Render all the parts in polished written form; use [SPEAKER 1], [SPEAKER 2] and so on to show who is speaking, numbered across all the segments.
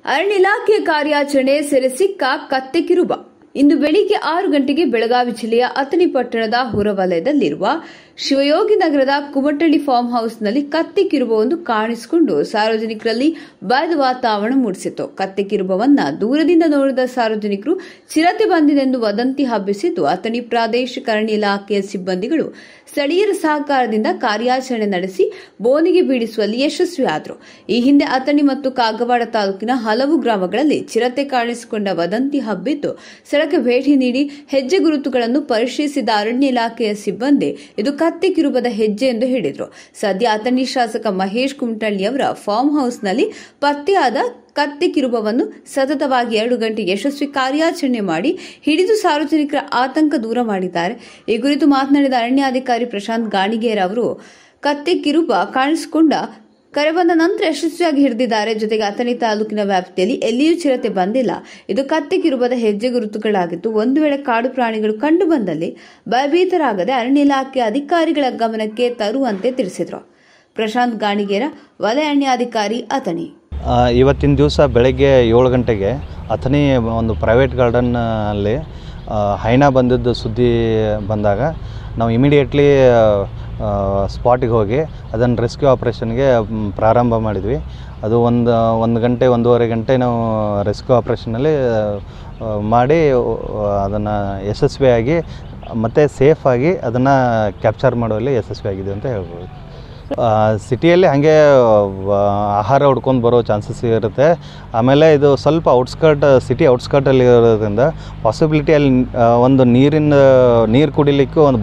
[SPEAKER 1] ಅರಣ್ಯ ಇಲಾಖೆಯ ಕಾರ್ಯಾಚರಣೆ ಸೆರೆ ಸಿಕ್ಕ ಕತ್ತೆ ಕಿರುಬ. ಇಂದು ಬೆಳಿಗ್ಗೆ 6 ಗಂಟೆಗೆ ಬೆಳಗಾವಿ ಜಿಲ್ಲೆಯ ಅಥಣಿ ಪಟ್ಟಣದ ಹೊರವಲಯದಲ್ಲಿರುವ ಶಿವಯೋಗಿ ನಗರದ ಕುಮಟಳ್ಳಿ ಫಾರ್ಮ್ ಹೌಸ್ನಲ್ಲಿ ಕತ್ತೆ ಕಿರುಬವೊಂದು ಕಾಣಿಸಿಕೊಂಡು ಸಾರ್ವಜನಿಕರಲ್ಲಿ ಭಯದ ವಾತಾವರಣ ಮೂಡಿಸಿತು. ಕತ್ತೆ ಕಿರುಬವನ್ನ ದೂರದಿಂದ ನೋಡಿದ ಸಾರ್ವಜನಿಕರು ಚಿರತೆ ಬಂದಿದೆಂದು ವದಂತಿ ಹಬ್ಬಿಸಿದ್ದು, ಅಥಣಿ ಪ್ರಾದೇಶಿಕ ಅರಣ್ಯ ಇಲಾಖೆಯ ಸಿಬ್ಬಂದಿಗಳು ಸ್ಥಳೀಯರ ಸಹಕಾರದಿಂದ ಕಾರ್ಯಾಚರಣೆ ನಡೆಸಿ ಬೋನಿಗೆ ಬೀಳಿಸುವಲ್ಲಿ ಯಶಸ್ವಿಯಾದರು. ಈ ಹಿಂದೆ ಅಥಣಿ ಮತ್ತು ಕಾಗವಾಡ ತಾಲೂಕಿನ ಹಲವು ಗ್ರಾಮಗಳಲ್ಲಿ ಚಿರತೆ ಕಾಣಿಸಿಕೊಂಡ ವದಂತಿ ಹಬ್ಬಿದ್ದು, ಸ್ಥಳಕ್ಕೆ ಭೇಟಿ ನೀಡಿ ಹೆಜ್ಜೆ ಗುರುತುಗಳನ್ನು ಪರಿಶೀಲಿಸಿದ ಅರಣ್ಯ ಇಲಾಖೆಯ ಸಿಬ್ಬಂದಿ ಇದು ಕತ್ತೆ ಕಿರುಬದ ಹೆಜ್ಜೆ ಎಂದು ಹೇಳಿದರು. ಸದ್ಯ ಅಥಣಿ ಶಾಸಕ ಮಹೇಶ್ ಕುಮಟಳ್ಳಿಯವರ ಫಾರ್ಮ್ ಹೌಸ್ನಲ್ಲಿ ಪತ್ತೆಯಾದ ಕತ್ತೆ ಕಿರುಬವನ್ನು ಸತತವಾಗಿ 2 ಗಂಟೆ ಯಶಸ್ವಿ ಕಾರ್ಯಾಚರಣೆ ಮಾಡಿ ಹಿಡಿದು ಸಾರ್ವಜನಿಕರ ಆತಂಕ ದೂರ ಮಾಡಿದ್ದಾರೆ. ಈ ಕುರಿತು ಮಾತನಾಡಿದ ಅರಣ್ಯಾಧಿಕಾರಿ ಪ್ರಶಾಂತ್ ಗಾಣಿಗೇರ್ ಅವರು ಕತ್ತೆ ಕಿರುಬ ಕಾಣಿಸಿಕೊಂಡ ಕರೆ ಬಂದ ನಂತರ ಯಶಸ್ವಿಯಾಗಿ ಹಿಡಿದಿದ್ದಾರೆ. ಜೊತೆಗೆ ಅಥಣಿ ತಾಲೂಕಿನ ವ್ಯಾಪ್ತಿಯಲ್ಲಿ ಎಲ್ಲಿಯೂ ಚಿರತೆ ಬಂದಿಲ್ಲ. ಇದು ಕತ್ತೆ ಕಿರುಬದ ಹೆಜ್ಜೆ ಗುರುತುಗಳಾಗಿದ್ದು, ಒಂದು ವೇಳೆ ಕಾಡು ಪ್ರಾಣಿಗಳು ಕಂಡು ಬಂದಲ್ಲಿ ಭಯಭೀತರಾಗದೆ ಅರಣ್ಯ ಇಲಾಖೆ ಅಧಿಕಾರಿಗಳ ಗಮನಕ್ಕೆ ತರುವಂತೆ ತಿಳಿಸಿದರು. ಪ್ರಶಾಂತ್ ಗಾಣಿಗೇರ, ವಲಯ ಅರಣ್ಯಾಧಿಕಾರಿ, ಅಥಣಿ.
[SPEAKER 2] ಇವತ್ತಿನ ದಿವಸ ಬೆಳಗ್ಗೆ 7 ಗಂಟೆಗೆ ಅಥಣಿ ಒಂದು ಪ್ರೈವೇಟ್ ಗಾರ್ಡನ್ನಲ್ಲಿ ಹೈನಾ ಬಂದಿದ್ದು ಸುದ್ದಿ ಬಂದಾಗ ನಾವು ಇಮಿಡಿಯೇಟ್ಲಿ ಸ್ಪಾಟಿಗೆ ಹೋಗಿ ಅದನ್ನು ರೆಸ್ಕ್ಯೂ ಆಪ್ರೇಷನ್ಗೆ ಪ್ರಾರಂಭ ಮಾಡಿದ್ವಿ. ಅದು ಒಂದು ಗಂಟೆ 1.5 ಗಂಟೆ ನಾವು ರೆಸ್ಕ್ಯೂ ಆಪ್ರೇಷನಲ್ಲಿ ಮಾಡಿ ಅದನ್ನು ಯಶಸ್ವಿಯಾಗಿ ಮತ್ತು ಸೇಫಾಗಿ ಅದನ್ನು ಕ್ಯಾಪ್ಚರ್ ಮಾಡುವಲ್ಲಿ ಯಶಸ್ವಿಯಾಗಿದೆ ಅಂತ ಹೇಳ್ಬೋದು. ಸಿಟಿಯಲ್ಲಿ ಹಾಗೆ ಆಹಾರ ಹುಡ್ಕೊಂಡು ಬರೋ ಚಾನ್ಸಸ್ ಇರುತ್ತೆ. ಆಮೇಲೆ ಇದು ಸ್ವಲ್ಪ ಸಿಟಿ ಔಟ್ಸ್ಕರ್ಟಲ್ಲಿ ಇರೋದ್ರಿಂದ ಪಾಸಿಬಿಲಿಟಿ ಅಲ್ಲಿ ಒಂದು ನೀರು ಕುಡಿಲಿಕ್ಕೂ ಒಂದು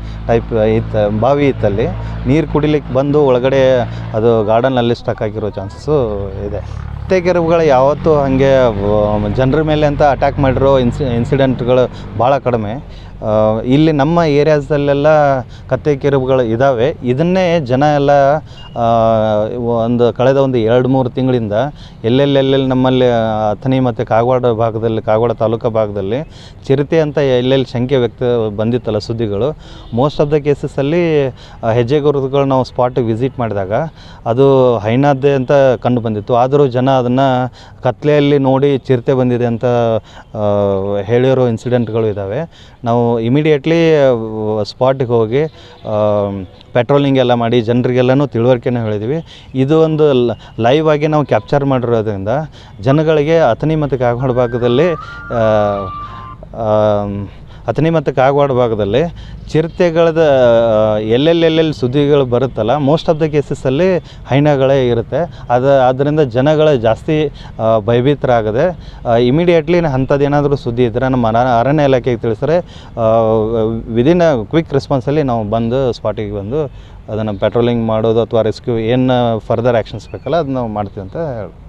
[SPEAKER 2] ಬಾವಿ ಇತ್ತಲ್ಲಿ ನೀರು ಕುಡಿಲಿಕ್ಕೆ ಬಂದು ಒಳಗಡೆ ಅದು ಗಾರ್ಡನಲ್ಲಿ ಸ್ಟಕ್ ಆಗಿರೋ ಚಾನ್ಸಸ್ಸು ಇದೆ. ಕತ್ತೆ ಕಿರುಬಗಳು ಯಾವತ್ತೂ ಹಾಗೆ ಜನರ ಮೇಲೆ ಅಂತ ಅಟ್ಯಾಕ್ ಮಾಡಿರೋ ಇನ್ಸಿಡೆಂಟ್ಗಳು ಭಾಳ ಕಡಿಮೆ. ಇಲ್ಲಿ ನಮ್ಮ ಏರಿಯಾಸಲ್ಲೆಲ್ಲ ಕತ್ತೆ ಕಿರುಬಗಳು ಇದ್ದಾವೆ. ಇದನ್ನೇ ಜನ ಎಲ್ಲ ಕಳೆದ 2-3 ತಿಂಗಳಿಂದ ಎಲ್ಲೆಲ್ಲಿ ನಮ್ಮಲ್ಲಿ ಅಥಣಿ ಮತ್ತು ಕಾಗವಾಡ ತಾಲೂಕು ಭಾಗದಲ್ಲಿ ಚಿರತೆ ಅಂತ ಎಲ್ಲೆಲ್ಲಿ ಶಂಕೆ ಬಂದಿತ್ತಲ್ಲ ಸುದ್ದಿಗಳು, ಮೋಸ್ಟ್ ಆಫ್ ದ ಕೇಸಸ್ಸಲ್ಲಿ ಹೆಜ್ಜೆ ಗುರುತುಗಳು ನಾವು ಸ್ಪಾಟಿಗೆ ವಿಸಿಟ್ ಮಾಡಿದಾಗ ಅದು ಹೈನಾದ್ದೆ ಅಂತ ಕಂಡು ಬಂದಿತ್ತು. ಆದರೂ ಜನ ಅದನ್ನು ಕತ್ಲೆಯಲ್ಲಿ ನೋಡಿ ಚಿರತೆ ಬಂದಿದೆ ಅಂತ ಹೇಳಿರೋ ಇನ್ಸಿಡೆಂಟ್ಗಳು ಇದ್ದಾವೆ. ನಾವು ಇಮಿಡಿಯೇಟ್ಲಿ ಸ್ಪಾಟಿಗೆ ಹೋಗಿ ಪೆಟ್ರೋಲಿಂಗ್ ಎಲ್ಲ ಮಾಡಿ ಜನರಿಗೆಲ್ಲನೂ ತಿಳುವಳಿಕೆನ ಹೇಳಿದ್ವಿ. ಇದು ಒಂದು ಲೈವ್ ಆಗಿ ನಾವು ಕ್ಯಾಪ್ಚರ್ ಮಾಡಿರೋದ್ರಿಂದ ಜನಗಳಿಗೆ ಅಥಣಿ ಮತ್ತು ಕಾಗವಾಡ ಭಾಗದಲ್ಲಿ ಚಿರತೆಗಳದ ಎಲ್ಲೆಲ್ಲಿ ಸುದ್ದಿಗಳು ಬರುತ್ತಲ್ಲ, ಮೋಸ್ಟ್ ಆಫ್ ದ ಕೇಸಸ್ಸಲ್ಲಿ ಹೈನಾಗಳೇ ಇರುತ್ತೆ. ಆದ್ದರಿಂದ ಜನಗಳ ಜಾಸ್ತಿ ಭಯಭೀತರಾಗದೆ ಇಮಿಡಿಯೇಟ್ಲಿ ಅಂಥದ್ದೇನಾದರೂ ಸುದ್ದಿ ಇದ್ದರೆ ನಮ್ಮ ಅರಣ್ಯ ಇಲಾಖೆಗೆ ತಿಳಿಸಿದ್ರೆ ವಿದಿನ್ ಕ್ವಿಕ್ ರೆಸ್ಪಾನ್ಸಲ್ಲಿ ನಾವು ಬಂದು ಸ್ಪಾಟಿಗೆ ಬಂದು ಅದನ್ನು ಪೆಟ್ರೋಲಿಂಗ್ ಮಾಡೋದು ಅಥವಾ ರೆಸ್ಕ್ಯೂ ಏನು ಫರ್ದರ್ ಆ್ಯಕ್ಷನ್ಸ್ ಬೇಕಲ್ಲ ಅದು ನಾವು ಮಾಡ್ತೀವಿ ಅಂತ ಹೇಳಿ.